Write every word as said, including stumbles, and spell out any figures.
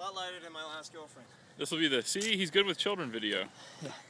lot lighter than my last girlfriend. This will be the see, he's good with children video. Yeah.